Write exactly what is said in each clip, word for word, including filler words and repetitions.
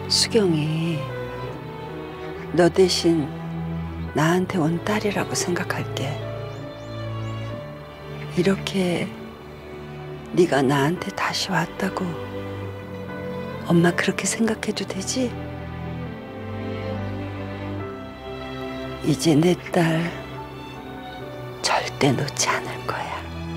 수경이 너 대신 나한테 온 딸이라고 생각할게. 이렇게 네가 나한테 다시 왔다고 엄마 그렇게 생각해도 되지? 이제 내 딸 절대 놓지 않을 거야.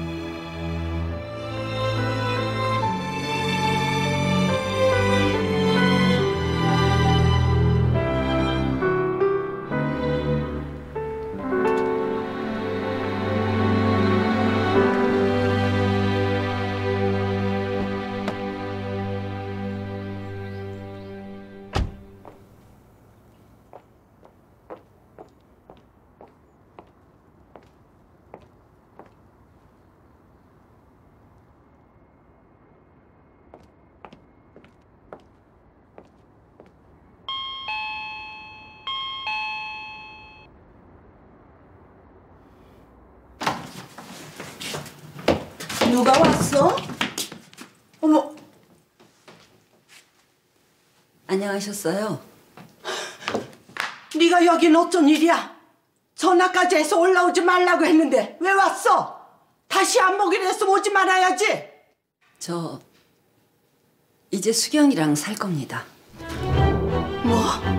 누가 왔어? 어머. 안녕하셨어요? 네가 여긴 어쩐 일이야? 전화까지 해서 올라오지 말라고 했는데 왜 왔어? 다시 안 먹이려 했으면 오지 말아야지. 저 이제 수경이랑 살 겁니다. 뭐?